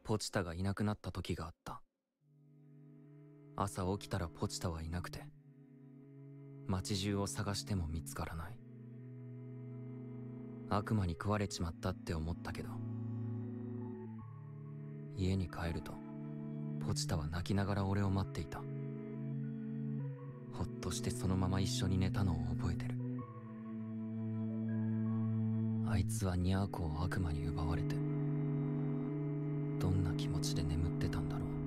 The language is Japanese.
ポチタがいなくなった時があった。朝起きたらポチタはいなくて、街中を探しても見つからない。悪魔に食われちまったって思ったけど、家に帰るとポチタは泣きながら俺を待っていた。ほっとしてそのまま一緒に寝たのを覚えてる。あいつはニャーコを悪魔に奪われて、どんな気持ちで眠ってたんだろう。